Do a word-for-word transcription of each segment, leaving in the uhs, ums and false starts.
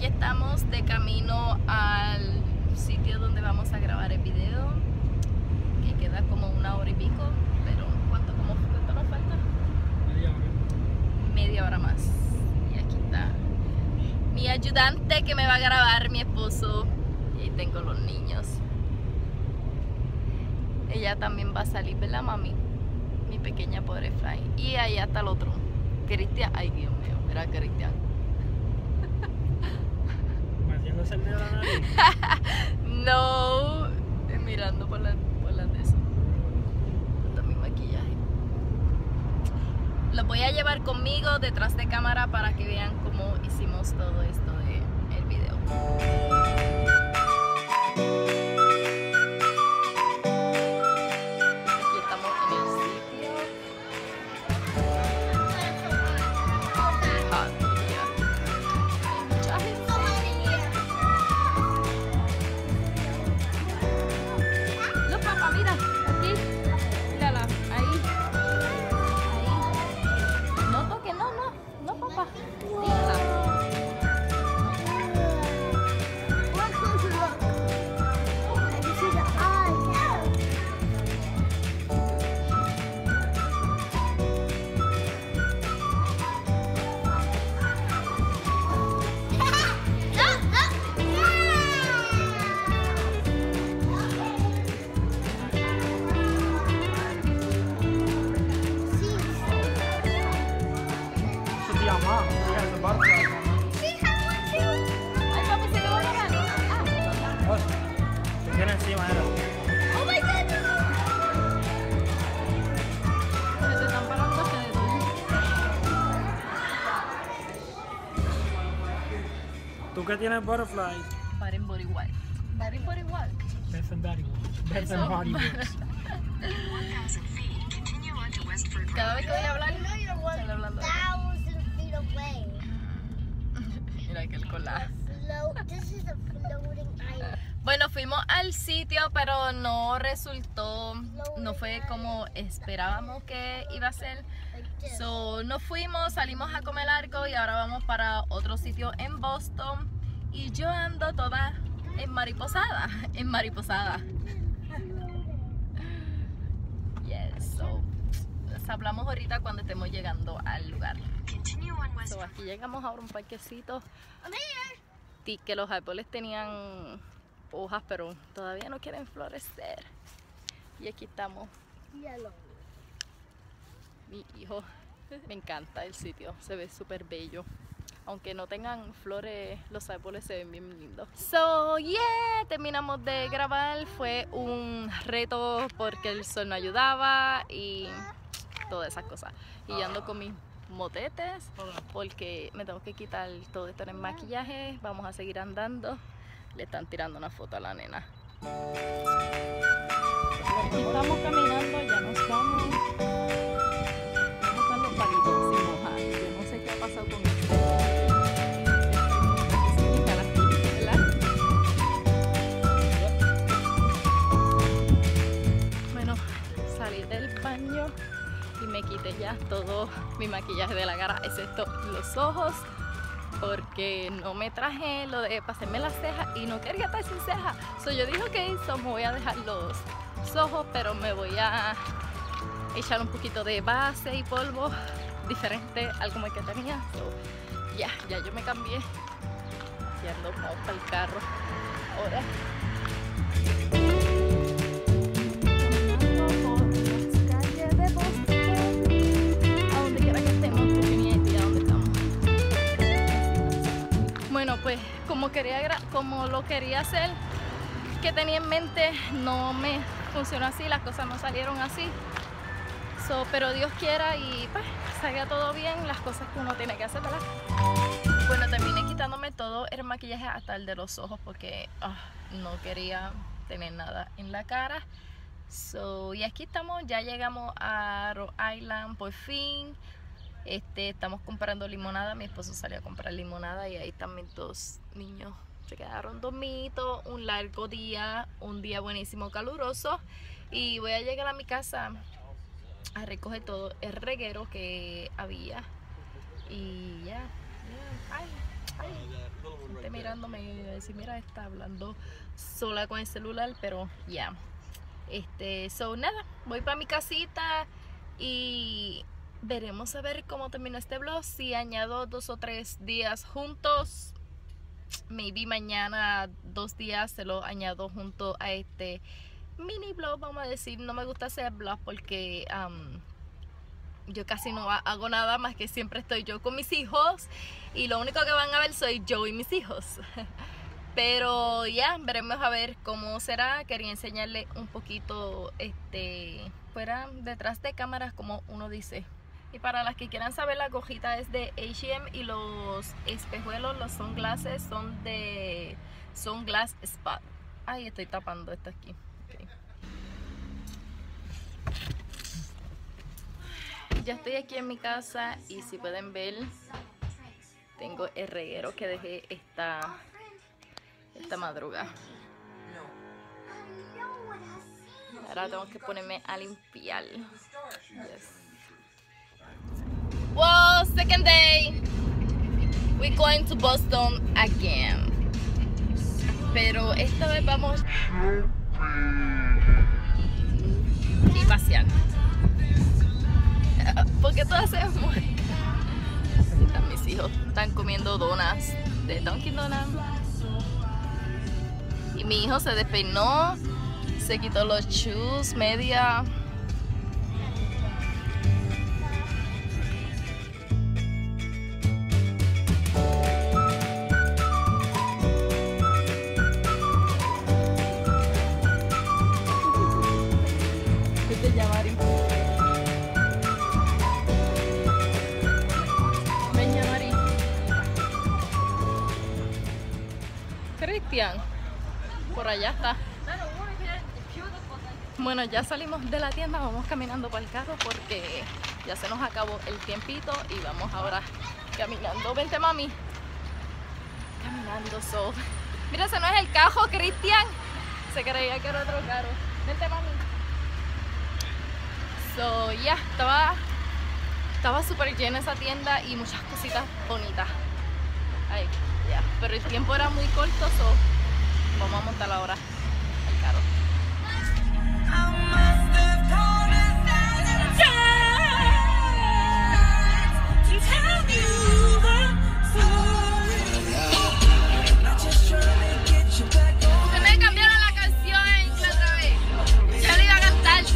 aquí estamos de camino al sitio donde vamos a grabar el video, que queda como una hora y pico, pero ¿cuánto, como, cuánto nos falta? Media hora. Media hora más. Y aquí está mi ayudante que me va a grabar, mi esposo, y ahí tengo los niños. Ella también va a salir, ¿verdad, mami? Mi pequeña butterfly. Y ahí está el otro, Cristian. Ay, Dios mío, mira Cristian. Haciéndose el dedo a la nariz. No, mirando por la, por la de eso. Está mi maquillaje. Los voy a llevar conmigo detrás de cámara para que vean cómo hicimos todo esto de el video. Aquí estamos en el sitio. Ah, mira. Hay mucha gente. No, papá, mira, aquí, mírala, ahí, ahí. No toque, no, no, no, papá. Mírala. Ay, papi, se le va a agarrar. Ah. Tiene encima, era. Oh my God. Se te están parando ustedes. ¿Tú qué tienes butterflies? Body and Body Wipe. Body and Body Wipe. Bath and Body Works. Bath Eso. and Body Works. Cada vez que voy a hablar, estoy hablando de Thousand feet away. mira que el cola. Float. This is a floating island. Bueno, fuimos al sitio, pero no resultó, no fue como esperábamos que iba a ser. Like this. So, nos fuimos, salimos a comer algo y ahora vamos para otro sitio en Boston. Y yo ando toda en mariposada, en mariposada. Yes, so, les hablamos ahorita cuando estemos llegando al lugar. So, aquí llegamos ahora a un parquecito. Y que los árboles tenían hojas, pero todavía no quieren florecer. Y aquí estamos. Yellow. Mi hijo, me encanta el sitio, se ve súper bello. Aunque no tengan flores, los árboles se ven bien lindos. So, yeah, terminamos de grabar. Fue un reto porque el sol no ayudaba y todas esas cosas. Y yo ando con mis motetes porque me tengo que quitar todo esto en el maquillaje. Vamos a seguir andando. Le están tirando una foto a la nena. Aquí estamos caminando, ya nos vamos. Están los palitos sin mojar. Yo no sé qué ha pasado con esto. Bueno, salí del baño y me quité ya todo mi maquillaje de la cara, excepto los ojos, porque no me traje lo de pasarme las cejas y no quería estar sin cejas. So yo dije, ok, so me voy a dejar los ojos, pero me voy a echar un poquito de base y polvo diferente al como el que tenía. So, ya, ya yo me cambié y ando vamos para el carro ahora. Caminando por las calles de Boston, a donde quiera que estemos, porque ni idea dónde estamos. Bueno, pues como quería, como lo quería hacer, que tenía en mente, no me funcionó así, las cosas no salieron así. So, pero Dios quiera y pues salga todo bien, las cosas que uno tiene que hacer, ¿verdad? Bueno, terminé quitándome todo el maquillaje hasta el de los ojos porque oh, no quería tener nada en la cara. So, y aquí estamos, ya llegamos a Rhode Island por fin. Este, estamos comprando limonada, mi esposo salió a comprar limonada y ahí también dos niños se quedaron dormidos. Un largo día, un día buenísimo, caluroso. Y voy a llegar a mi casa a recoger todo el reguero que había. Y ya, yeah, yeah. Ay, ay, gente mirándome y decir, mira, está hablando sola con el celular, pero ya. Yeah. Este, so nada, voy para mi casita y veremos a ver cómo termina este vlog. Si añado dos o tres días juntos, maybe mañana dos días se lo añado junto a este mini vlog, vamos a decir. No me gusta hacer vlog porque um, yo casi no hago nada más que siempre estoy yo con mis hijos y lo único que van a ver soy yo y mis hijos. Pero ya, veremos a ver cómo será. Quería enseñarle un poquito este fuera detrás de cámaras, como uno dice. Y para las que quieran saber, la cojita es de H y M y los espejuelos, los sunglasses son de Sunglass Spot. Ay, estoy tapando esto aquí. Okay. Ya estoy aquí en mi casa y si pueden ver, tengo el reguero que dejé esta, esta madrugada. Ahora tengo que ponerme a limpiar. Yes. Well, second day. We're going to Boston again. Pero esta vez vamos y pasear. Porque todas se mueren. Están mis hijos, están comiendo donas de Dunkin' Donuts. Y mi hijo se despeinó, se quitó los shoes, media. Vete ya, Mari. Ven ya, Mari. Cristian, por allá está. Bueno, ya salimos de la tienda, vamos caminando para el carro porque ya se nos acabó el tiempito y vamos ahora caminando. Vente, mami. Caminando, so. Mira, ese no es el cajo, Cristian. Se creía que era otro carro. Vente, mami. So, ya, yeah, estaba estaba súper llena esa tienda y muchas cositas bonitas. Ay, ya, yeah. Pero el tiempo era muy corto, so vamos a montar ahora el carro. Se me cambiaron la canción otra vez. Ya le iba a cantar.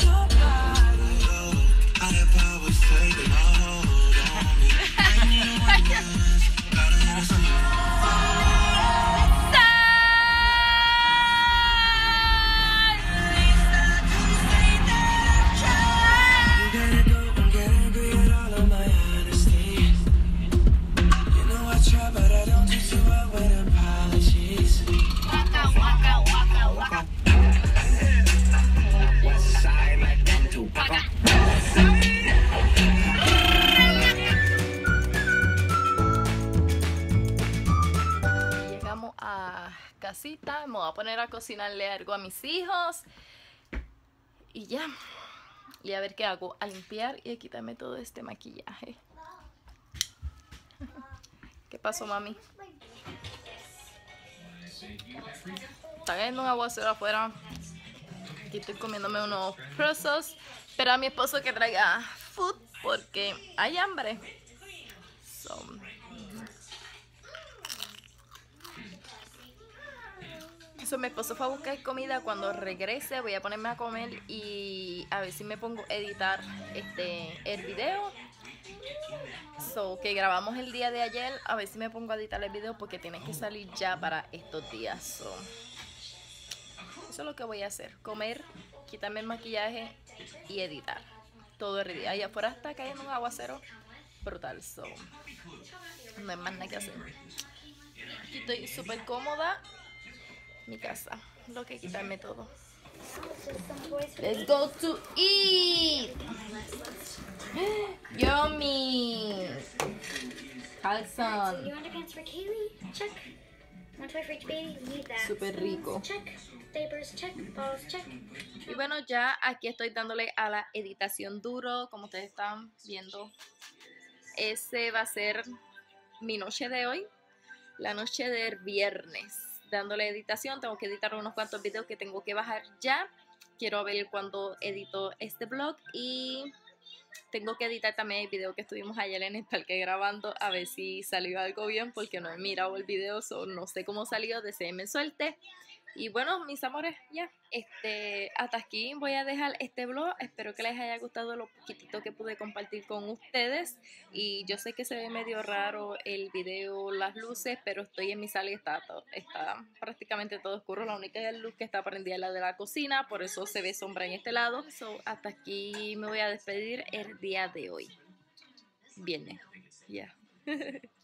Casita, me voy a poner a cocinarle algo a mis hijos y ya, y a ver qué hago, a limpiar y a quitarme todo este maquillaje. ¿Qué pasó, mami? Está cayendo un aguacero afuera. Aquí estoy comiéndome unos presos, pero a mi esposo que traiga food porque hay hambre. So, So, mi esposo fue a buscar comida. Cuando regrese voy a ponerme a comer y a ver si me pongo a editar este, el video. So, que grabamos el día de ayer, a ver si me pongo a editar el video porque tiene que salir ya para estos días. So, eso es lo que voy a hacer, comer, quitarme el maquillaje y editar todo el día. Allá afuera está cayendo un aguacero brutal, so no hay más nada que hacer. Aquí estoy súper cómoda. Mi casa, lo que quitarme todo. Let's go to eat. Yummy. Calzone. You want to pants for Kaylee? Check. Want to buy for each baby? You need that. Súper rico. Check. Diapers, check. Balls, check. Y bueno, ya aquí estoy dándole a la editación duro, como ustedes están viendo. Ese va a ser mi noche de hoy. la noche del viernes dándole editación. Tengo que editar unos cuantos videos que tengo que bajar ya. Quiero ver cuando edito este vlog y tengo que editar también el video que estuvimos ayer en el parque grabando, a ver si salió algo bien porque no he mirado el video, so no sé cómo salió, deseenme suerte. Y bueno, mis amores, ya, este, hasta aquí voy a dejar este vlog. Espero que les haya gustado lo poquitito que pude compartir con ustedes. Y yo sé que se ve medio raro el video, las luces, pero estoy en mi sala y está, todo, está prácticamente todo oscuro. La única luz que está prendida es la de la cocina, por eso se ve sombra en este lado. So, hasta aquí me voy a despedir el día de hoy. Viernes, ya. Yeah.